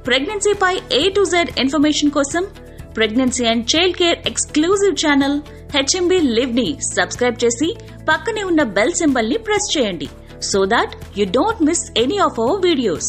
ప్రెగ్నెన్సీపై A to Z information కోసం pregnancy and child care exclusive channel HMB Live ని subscribe చేసి పక్కనే ఉన్న బెల్ సింబల్ ని ప్రెస్ చేయండి so that you don't miss any of our videos.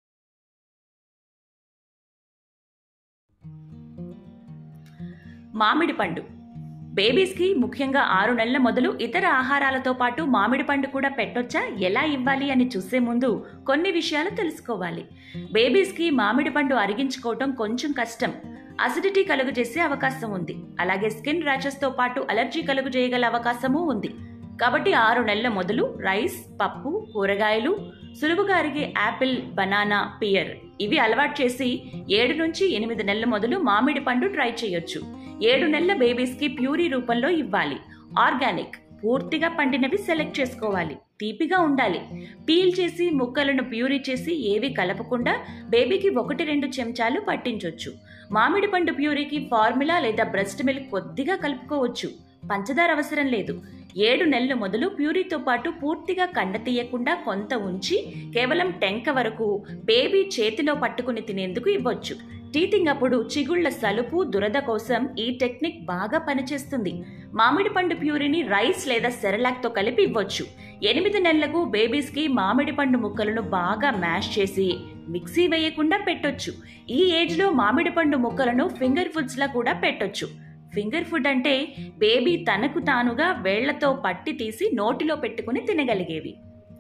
మామిడి పండు బేబీస్ కి ముఖ్యంగా 6 నెలల మొదలు ఇతర ఆహారాలతో పాటు మామిడి పండు కూడా పెట్టొచ్చా, ఎలా ఇవ్వాలి అని చూసే ముందు కొన్ని విషయాలు తెలుసుకోవాలి. బేబీస్ కి మామిడి పండు అరిగించుకోవటం కొంచెం కష్టం. అసిడిటీ కలుగు చేసే అవకాశం ఉంది. అలాగే స్కిన్ ర్యాషెస్ తో పాటు అలర్జీ కలుగు చేయగల అవకాశము ఉంది. కాబట్టి 6 నెలల మొదలు రైస్, పప్పు, కూరగాయలు, సులువుగా అరిగే యాపిల్, బనానా, పియర్ ఇవి అలవాటు చేసి 7 నుంచి 8 నెలల మొదలు మామిడి పండు ట్రై చేయొచ్చు. 7 నెలల బేబీస్ కి ప్యూరీ రూపంలో ఇవ్వాలి. ఆర్గానిక్, పూర్తిగా పండినవి సెలెక్ట్ చేసుకోవాలి. తీపిగా ఉండాలి. పీల్ చేసి ముక్కలను ప్యూరీ చేసి ఏవి కలపకుండా బేబీకి 1-2 చెంచాలు పట్టించొచ్చు. మామిడి పండు ప్యూరీకి ఫార్ములా లేదా బ్రెస్ట్ మిల్క్ కొద్దిగా కలుపుకోవచ్చు. పంచదార అవసరం లేదు. 7 నెలలు మొదలు ప్యూరీతో పాటు పూర్తిగా కండ తీయకుండా కొంత ఉంచి కేవలం టెంక వరకు బేబీ చేతిలో పట్టుకుని తినేందుకు ఇవ్వచ్చు. టీతింగ్ అప్పుడు చిగుళ్ల సలుపు, దురద కోసం ఈ టెక్నిక్ బాగా పనిచేస్తుంది. మామిడి పండు ప్యూరీని రైస్ లేదా సెరలాక్ తో కలిపి ఇవ్వచ్చు. 8 నెలలకు బేబీస్ కి మామిడి పండు ముక్కలను బాగా మ్యాష్ చేసి మిక్సీ వేయకుండా పెట్టొచ్చు. ఈ ఏజ్ లో మామిడి పండు ముక్కలను ఫింగర్ ఫుడ్స్ లా కూడా పెట్టొచ్చు. ఫింగర్ ఫుడ్ అంటే బేబీ తనకు తానుగా వేళ్లతో పట్టి తీసి నోటిలో పెట్టుకుని తినగలిగేవి.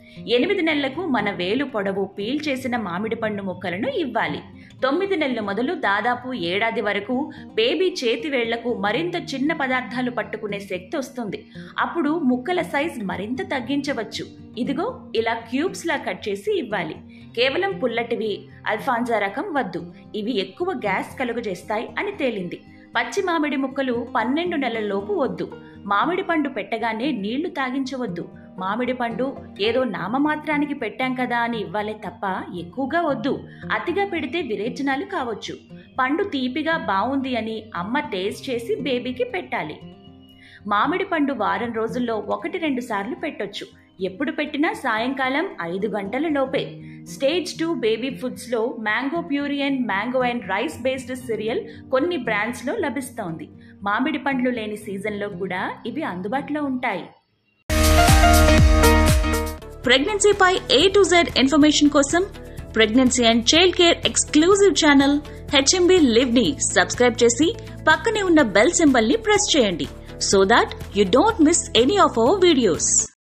8 నెలలకు మన వేలు పొడవు పీల్ చేసిన మామిడి పండు ముక్కలను ఇవ్వాలి. 9 నెలల మొదలు దాదాపు ఏడాది వరకు బేబీ చేతి వేళ్లకు మరింత చిన్న పదార్థాలు పట్టుకునే శక్తి వస్తుంది. అప్పుడు ముక్కల సైజ్ మరింత తగ్గించవచ్చు. ఇదిగో ఇలా క్యూబ్స్ లా కట్ చేసి ఇవ్వాలి. కేవలం పుల్లటివి, అల్ఫాన్జా రకం వద్దు. ఇవి ఎక్కువ గ్యాస్ కలుగు చేస్తాయి అని తేలింది. పచ్చి మామిడి ముక్కలు 12 నెలల లోపు వద్దు. మామిడి పండు పెట్టగానే నీళ్లు తాగించవద్దు. మామిడి పండు ఏదో నామమాత్రానికి పెట్టాం కదా అని ఇవ్వాలే తప్ప ఎక్కువగా వద్దు. అతిగా పెడితే విరేచనాలు కావచ్చు. పండు తీపిగా బాగుంది అని అమ్మ టేస్ట్ చేసి బేబీకి పెట్టాలి. మామిడి పండు వారం రోజుల్లో 1-2 సార్లు పెట్టొచ్చు. ఎప్పుడు పెట్టినా సాయంకాలం 5 గంటల లోపే. స్టేజ్ 2 బేబీ ఫుడ్స్ లో mango puree and mango and rice based cereal కొన్ని బ్రాండ్స్ లో లభిస్తోంది. మామిడి పండ్లు లేని సీజన్ లో కూడా ఇవి అందుబాటులో ఉంటాయి. ప్రెగ్నెన్సీపై A to Z ఇన్ఫర్మేషన్ కోసం pregnancy and child care exclusive channel HMB Live ని సబ్స్క్రైబ్ చేసి పక్కనే ఉన్న బెల్ సింబల్ ని ప్రెస్ చేయండి so that you don't miss any of our videos.